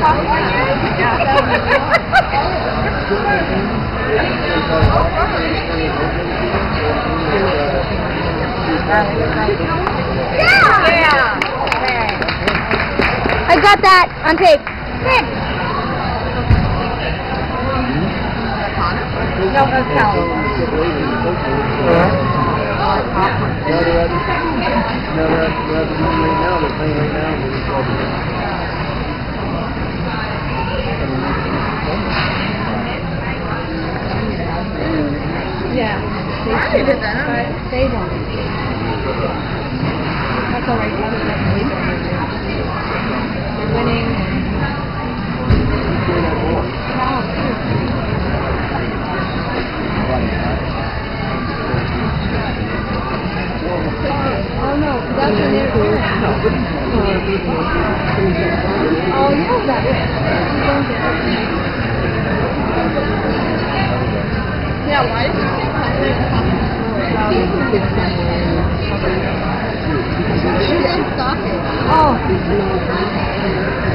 Yeah! I got that on tape. Good. No, that's Calum. Yeah. They did that. They don't. That's alright. They're winning. Oh no, that's an interference. Oh, you know that. Yeah, why did you she didn't stop it. Oh.